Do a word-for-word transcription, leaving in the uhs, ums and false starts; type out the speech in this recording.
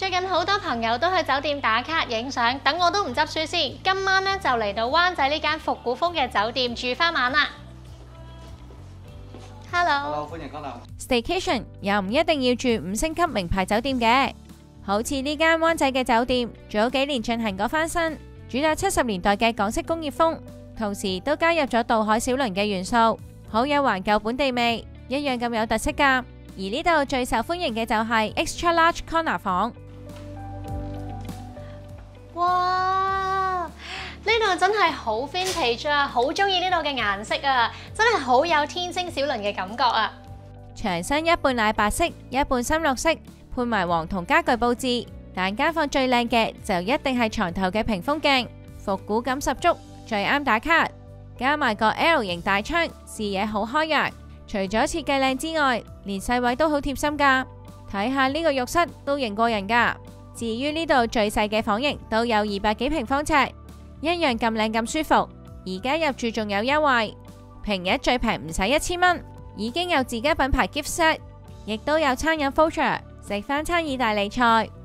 最近好多朋友都去酒店打卡影相，等我都唔執輸先。今晚咧就嚟到灣仔呢間復古風嘅酒店住翻晚啦。Hello， Hello，歡迎光臨。 Staycation 又唔一定要住五星級名牌酒店嘅，好似呢間灣仔嘅酒店，早幾年進行過翻新，主打七十年代嘅港式工業風，同時都加入咗渡海小輪嘅元素，好有懷舊本地味，一樣咁有特色㗎。而呢度最受歡迎嘅就係 Extra Large Corner 房。 哇！呢度真係好 vintage 啊，好中意呢度嘅顏色啊，真係好有天星小輪嘅感覺啊！ 牆身一半奶白色，一半深綠色，配埋黃銅家具佈置。但間房最靚嘅就一定係床頭嘅屏風鏡，復古感十足，最啱打卡。加埋個 L 型大窗，視野好開揚。除咗設計靚之外，連細位都好貼心㗎。睇下呢個浴室都型過人㗎。至於呢度最細嘅房型都有二百幾平方尺，一樣咁靚咁舒服。而家入住仲有優惠，平日最平唔使一千蚊，已經有自家品牌 gift set，亦都有餐飲 voucher，食翻餐意大利菜。